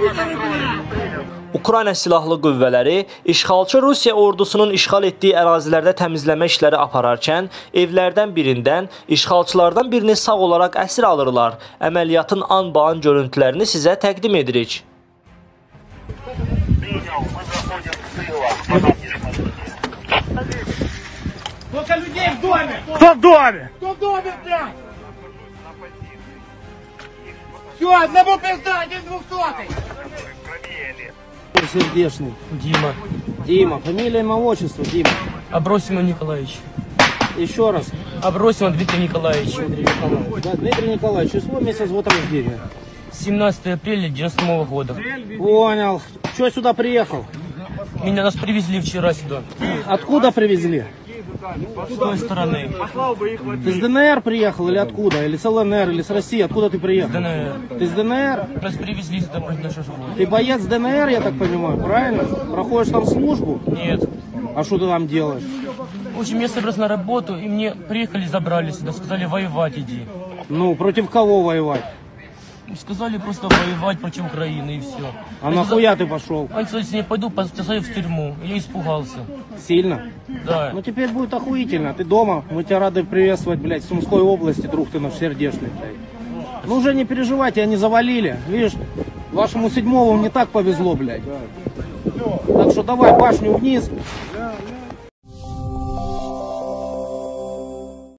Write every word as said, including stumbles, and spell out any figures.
Ukrayna Silahlı Qüvvələri işğalçı Rusiya ordusunun işğal etdiyi ərazilərdə təmizləmə işləri apararkən evlərdən birindən işğalçılardan birini sağ olaraq əsir alırlar. Əməliyyatın an-ba-an görüntülərini sizə təqdim edirik. Сколько людей в доме? Кто в доме? Кто в доме, блядь? Все, одному пизда, один двухсотый. Сердечный. Дима. Дима. Фамилия, имя, отчество, Дима. Абросимов Николаевич. Еще раз. Абросимов Дмитрий Николаевич. Дмитрий Николаевич. Да, Дмитрий Николаевич, число, месяц, год рождения. семнадцатое апреля девяносто седьмого года. Понял. Че сюда приехал? Меня нас привезли вчера сюда. Откуда привезли? С той стороны. Ты с ДНР приехал или откуда? Или с ЛНР, или с России? Откуда ты приехал? С ДНР. Ты с ДНР? Нас привезли сюда против нашего школы. Ты боец ДНР, я так понимаю, правильно? Проходишь там службу? Нет. А что ты там делаешь? В общем, я собрался на работу, и мне приехали, забрали сюда, сказали воевать иди. Ну, против кого воевать? Сказали просто воевать против Украины и все. А нахуя ты пошел? Они сказали, если я пойду, посадят в тюрьму. Я испугался. Сильно? Да. Ну теперь будет охуительно. Ты дома, мы тебя рады приветствовать, блядь, в Сумской области, друг ты наш сердечный, блядь. Ну уже не переживай, тебя не завалили. Видишь, вашему седьмому не так повезло, блядь. Так что давай башню вниз.